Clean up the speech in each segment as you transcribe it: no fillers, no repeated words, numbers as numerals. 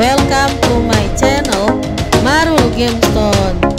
Welcome to my channel Marul Gemstone.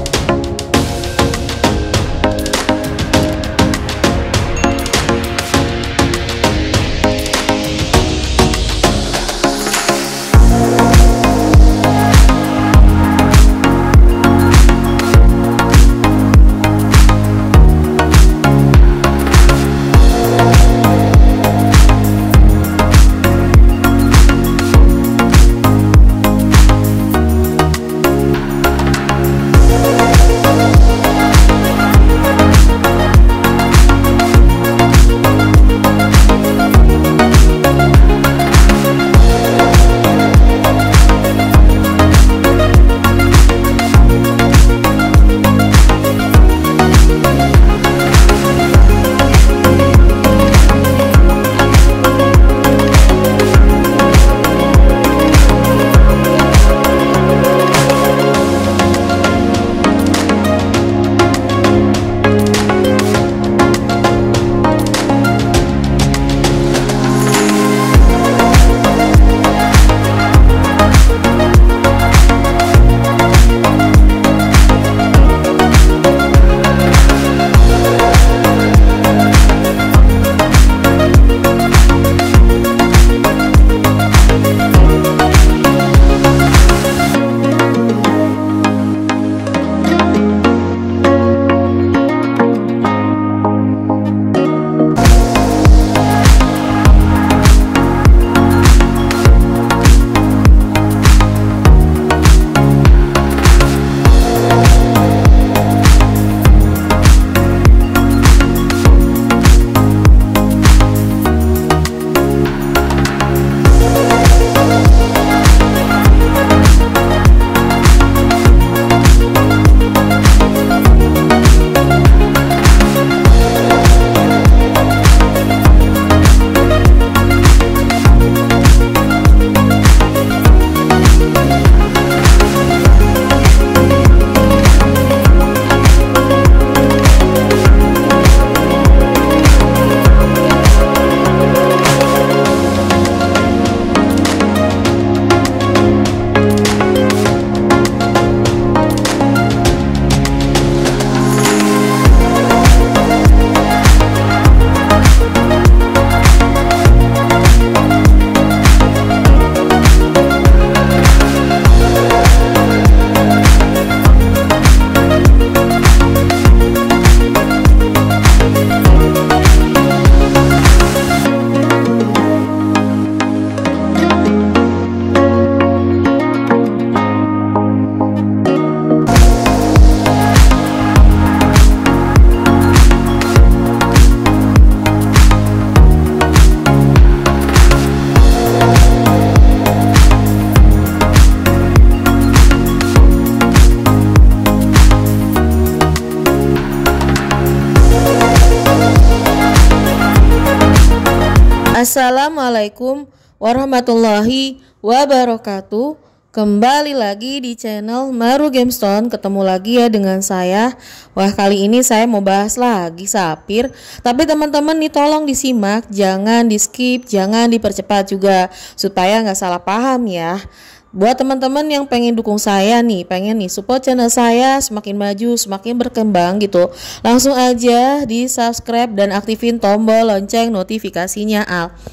Assalamualaikum warahmatullahi wabarakatuh. Kembali lagi di channel Marul Gemstone. Ketemu lagi ya dengan saya. Wah, kali ini saya mau bahas lagi sapir. Tapi teman-teman nih tolong disimak, jangan di skip, jangan dipercepat juga, supaya nggak salah paham ya. Buat teman-teman yang pengen dukung saya nih, pengen nih support channel saya semakin maju, semakin berkembang gitu, langsung aja di subscribe dan aktifin tombol lonceng notifikasinya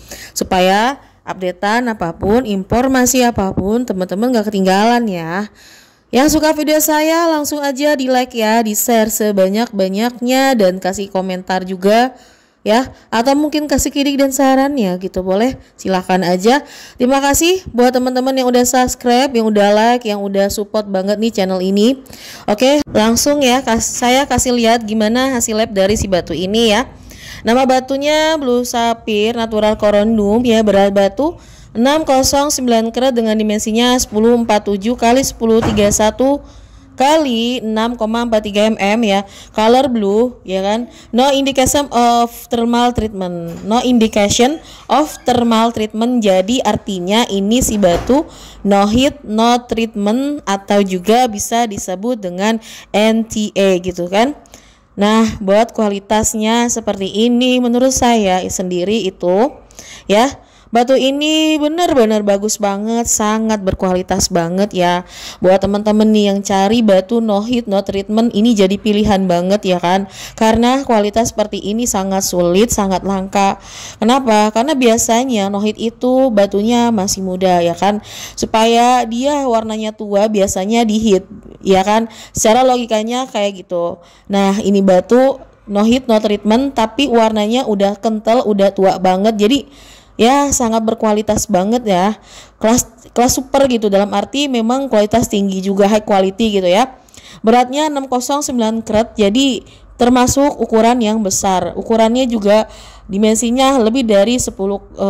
supaya updatean apapun, informasi apapun teman-teman gak ketinggalan ya. Yang suka video saya langsung aja di like ya, di share sebanyak-banyaknya dan kasih komentar juga ya, atau mungkin kasih kritik dan sarannya gitu, boleh silahkan aja. Terima kasih buat teman-teman yang udah subscribe, yang udah like, yang udah support banget nih channel ini. Oke, langsung ya saya kasih lihat gimana hasil lab dari si batu ini ya. Nama batunya Blue Sapphire Natural Corundum ya, berat batu 609 karat dengan dimensinya 1047 kali 1031 kali 6,43 mm ya, color blue ya kan. No indication of thermal treatment, no indication of thermal treatment, jadi artinya ini si batu no heat no treatment atau juga bisa disebut dengan NTA gitu kan. Nah, buat kualitasnya seperti ini menurut saya sendiri itu ya, Batu ini benar-benar bagus banget, sangat berkualitas banget ya. Buat teman-teman nih yang cari batu no heat no treatment, ini jadi pilihan banget ya kan. Karena kualitas seperti ini sangat sulit, sangat langka. Kenapa? Karena biasanya no heat itu batunya masih muda ya kan. Supaya dia warnanya tua biasanya di heat ya kan. Secara logikanya kayak gitu. Nah, ini batu no heat no treatment tapi warnanya udah kental, udah tua banget. Jadi ya sangat berkualitas banget ya, kelas super gitu, dalam arti memang kualitas tinggi juga, high quality gitu ya. Beratnya 609 karat, jadi termasuk ukuran yang besar. Ukurannya juga dimensinya lebih dari 10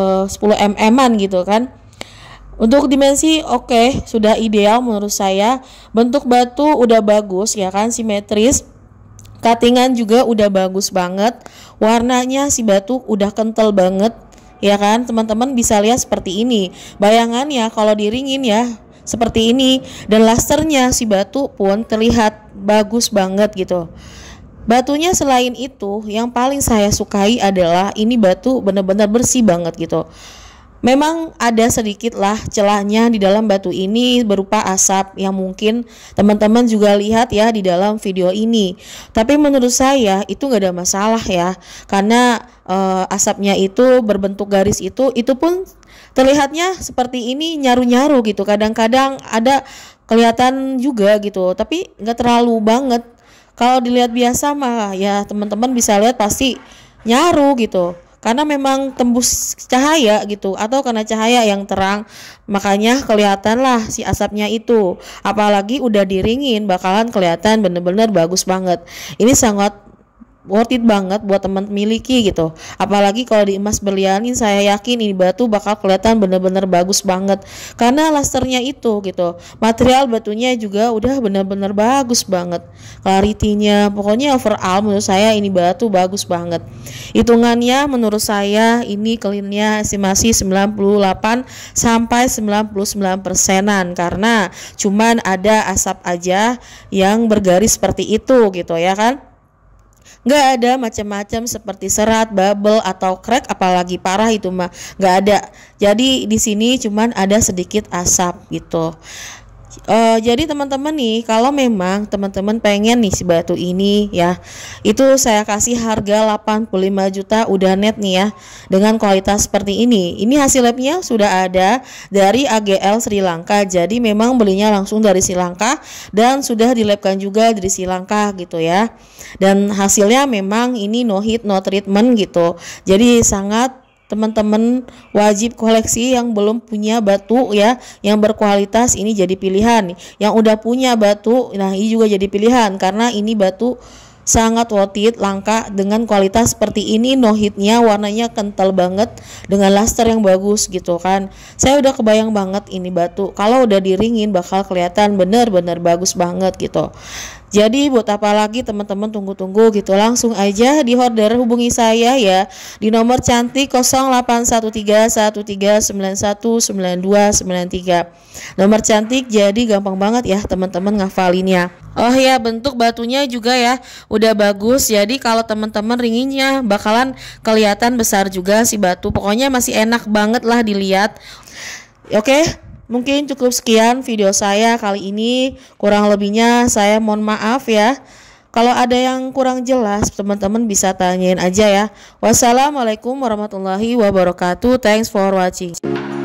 mm gitu kan. Untuk dimensi oke, sudah ideal menurut saya. Bentuk batu udah bagus ya kan, simetris. Cuttingan juga udah bagus banget. Warnanya si batu udah kental banget. Ya kan, teman-teman bisa lihat seperti ini. Bayangannya kalau diringin ya seperti ini, dan lasternya si batu pun terlihat bagus banget gitu. Batunya selain itu, yang paling saya sukai adalah ini batu benar-benar bersih banget gitu. Memang ada sedikit lah celahnya di dalam batu ini berupa asap yang mungkin teman-teman juga lihat ya di dalam video ini. Tapi menurut saya itu nggak ada masalah ya, karena asapnya itu berbentuk garis itu pun terlihatnya seperti ini nyaru-nyaru gitu. Kadang-kadang ada kelihatan juga gitu, tapi nggak terlalu banget. Kalau dilihat biasa mah ya teman-teman bisa lihat pasti nyaru gitu. Karena memang tembus cahaya gitu, atau karena cahaya yang terang, makanya kelihatan lah si asapnya itu. Apalagi udah diringin bakalan kelihatan bener-bener bagus banget. Ini sangat worth it banget buat teman miliki gitu. Apalagi kalau di emas berlianin, saya yakin ini batu bakal kelihatan bener-bener bagus banget karena lasternya itu gitu. Material batunya juga udah bener-bener bagus banget, clarity-nya, pokoknya overall menurut saya ini batu bagus banget. Hitungannya menurut saya ini clean-nya estimasi 98 sampai 99%-an, karena cuman ada asap aja yang bergaris seperti itu gitu ya kan. Nggak ada macam-macam seperti serat, bubble atau crack, apalagi parah itu mah nggak ada. Jadi di sini cuman ada sedikit asap gitu. Jadi teman-teman nih, kalau memang teman-teman pengen nih si batu ini ya, itu saya kasih harga 85 juta udah net nih ya, dengan kualitas seperti ini. Ini hasil labnya sudah ada dari AGL Sri Lanka, jadi memang belinya langsung dari Sri Lanka dan sudah dilabkan juga dari Sri Lanka gitu ya. Dan hasilnya memang ini no heat no treatment gitu, jadi sangat teman-teman wajib koleksi. Yang belum punya batu ya yang berkualitas, ini jadi pilihan. Yang udah punya batu, nah ini juga jadi pilihan karena ini batu sangat worth it, langka dengan kualitas seperti ini. No heatnya, warnanya kental banget dengan laster yang bagus gitu kan. Saya udah kebayang banget ini batu kalau udah diringin bakal kelihatan bener-bener bagus banget gitu. Jadi buat apa lagi teman-teman tunggu-tunggu gitu, langsung aja di order, hubungi saya ya di nomor cantik 081313919293. Nomor cantik, jadi gampang banget ya teman-teman ngafalinnya. Oh ya, bentuk batunya juga ya udah bagus, jadi kalau teman-teman ringinnya bakalan kelihatan besar juga si batu. Pokoknya masih enak banget lah dilihat. Oke, mungkin cukup sekian video saya kali ini. Kurang lebihnya saya mohon maaf ya. Kalau ada yang kurang jelas, teman-teman bisa tanyain aja ya. Wassalamualaikum warahmatullahi wabarakatuh. Thanks for watching.